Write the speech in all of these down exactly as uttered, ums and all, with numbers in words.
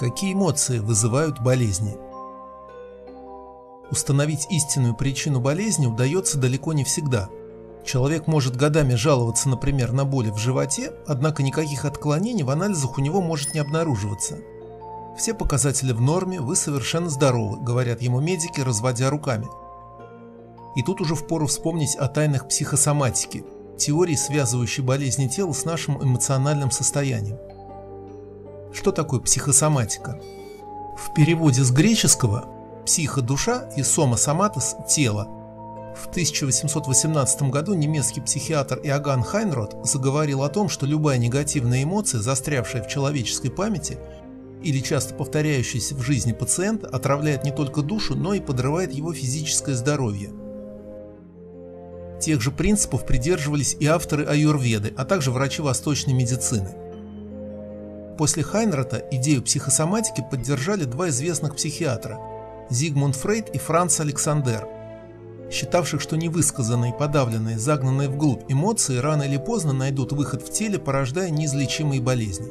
Какие эмоции вызывают болезни? Установить истинную причину болезни удается далеко не всегда. Человек может годами жаловаться, например, на боли в животе, однако никаких отклонений в анализах у него может не обнаруживаться. Все показатели в норме, вы совершенно здоровы, говорят ему медики, разводя руками. И тут уже впору вспомнить о тайнах психосоматики, теории, связывающей болезни тела с нашим эмоциональным состоянием. Что такое психосоматика? В переводе с греческого «психо» – душа и «сома» – соматос – тело. В тысяча восемьсот восемнадцатом году немецкий психиатр Иоганн Хайнрод заговорил о том, что любая негативная эмоция, застрявшая в человеческой памяти или часто повторяющаяся в жизни пациента, отравляет не только душу, но и подрывает его физическое здоровье. Тех же принципов придерживались и авторы аюрведы, а также врачи восточной медицины. После Хайнрода идею психосоматики поддержали два известных психиатра – Зигмунд Фрейд и Франц Александер, считавших, что невысказанные, подавленные, загнанные вглубь эмоции рано или поздно найдут выход в теле, порождая неизлечимые болезни.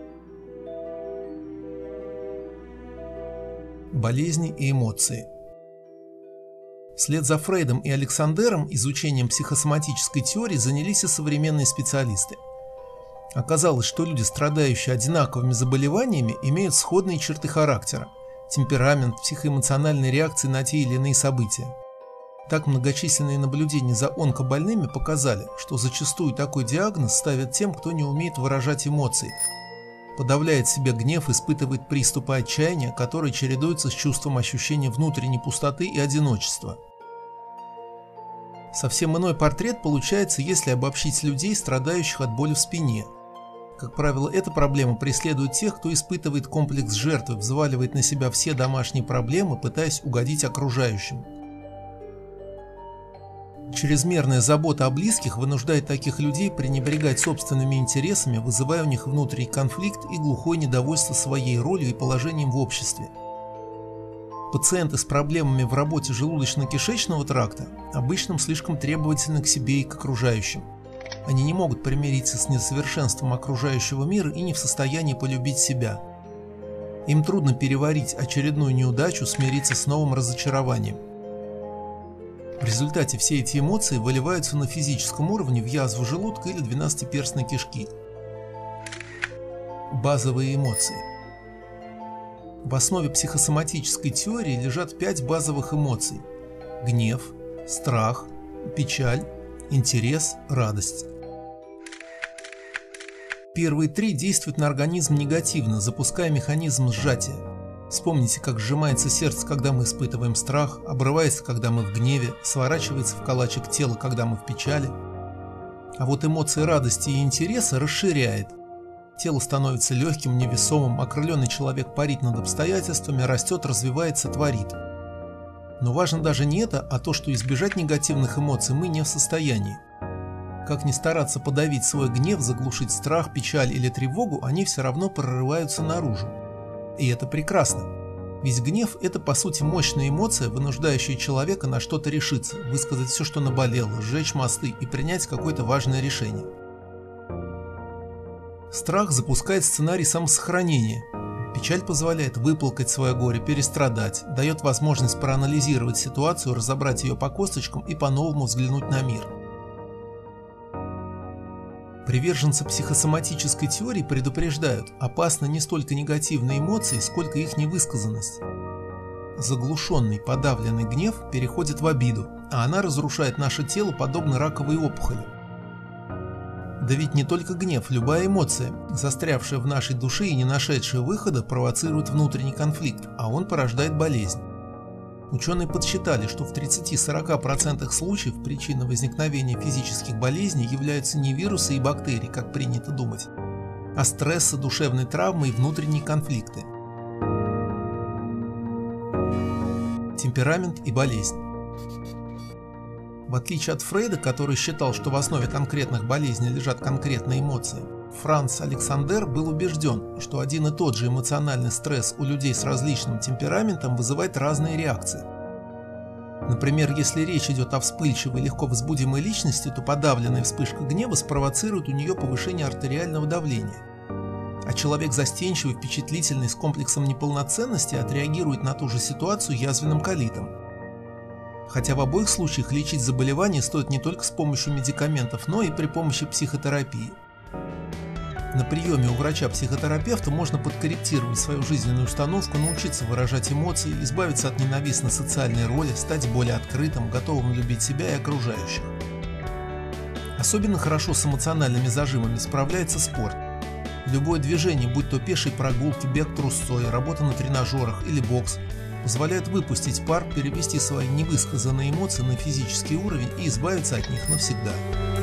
Болезни и эмоции. Вслед за Фрейдом и Александером изучением психосоматической теории занялись и современные специалисты. Оказалось, что люди, страдающие одинаковыми заболеваниями, имеют сходные черты характера – темперамент, психоэмоциональные реакции на те или иные события. Так, многочисленные наблюдения за онкобольными показали, что зачастую такой диагноз ставят тем, кто не умеет выражать эмоции, подавляет в себе гнев, испытывает приступы отчаяния, которые чередуются с чувством ощущения внутренней пустоты и одиночества. Совсем иной портрет получается, если обобщить людей, страдающих от боли в спине. Как правило, эта проблема преследует тех, кто испытывает комплекс жертвы, взваливает на себя все домашние проблемы, пытаясь угодить окружающим. Чрезмерная забота о близких вынуждает таких людей пренебрегать собственными интересами, вызывая у них внутренний конфликт и глухое недовольство своей ролью и положением в обществе. Пациенты с проблемами в работе желудочно-кишечного тракта обычно слишком требовательны к себе и к окружающим. Они не могут примириться с несовершенством окружающего мира и не в состоянии полюбить себя. Им трудно переварить очередную неудачу, смириться с новым разочарованием. В результате все эти эмоции выливаются на физическом уровне в язву желудка или двенадцатиперстной кишки. Базовые эмоции. В основе психосоматической теории лежат пять базовых эмоций – гнев, страх, печаль, интерес, радость. Первые три действуют на организм негативно, запуская механизм сжатия. Вспомните, как сжимается сердце, когда мы испытываем страх, обрывается, когда мы в гневе, сворачивается в калачик тело, когда мы в печали. А вот эмоции радости и интереса расширяет. Тело становится легким, невесомым, окрыленный человек парит над обстоятельствами, растет, развивается, творит. Но важно даже не это, а то, что избежать негативных эмоций мы не в состоянии. Как ни стараться подавить свой гнев, заглушить страх, печаль или тревогу, они все равно прорываются наружу. И это прекрасно. Ведь гнев – это по сути мощная эмоция, вынуждающая человека на что-то решиться, высказать все, что наболело, сжечь мосты и принять какое-то важное решение. Страх запускает сценарий самосохранения. Печаль позволяет выплакать свое горе, перестрадать, дает возможность проанализировать ситуацию, разобрать ее по косточкам и по-новому взглянуть на мир. Приверженцы психосоматической теории предупреждают, опасны не столько негативные эмоции, сколько их невысказанность. Заглушенный, подавленный гнев переходит в обиду, а она разрушает наше тело подобно раковой опухоли. Да ведь не только гнев, любая эмоция, застрявшая в нашей душе и не нашедшая выхода, провоцирует внутренний конфликт, а он порождает болезнь. Ученые подсчитали, что в тридцати-сорока процентах случаев причиной возникновения физических болезней являются не вирусы и бактерии, как принято думать, а стрессы, душевные травмы и внутренние конфликты. Темперамент и болезнь. В отличие от Фрейда, который считал, что в основе конкретных болезней лежат конкретные эмоции, Франц Александер был убежден, что один и тот же эмоциональный стресс у людей с различным темпераментом вызывает разные реакции. Например, если речь идет о вспыльчивой, легко возбудимой личности, то подавленная вспышка гнева спровоцирует у нее повышение артериального давления. А человек застенчивый, впечатлительный, с комплексом неполноценности отреагирует на ту же ситуацию язвенным колитом. Хотя в обоих случаях лечить заболевание стоит не только с помощью медикаментов, но и при помощи психотерапии. На приеме у врача-психотерапевта можно подкорректировать свою жизненную установку, научиться выражать эмоции, избавиться от ненавистной социальной роли, стать более открытым, готовым любить себя и окружающих. Особенно хорошо с эмоциональными зажимами справляется спорт. Любое движение, будь то пешие прогулки, бег трусцой, работа на тренажерах или бокс, позволяет выпустить пар, перевести свои невысказанные эмоции на физический уровень и избавиться от них навсегда.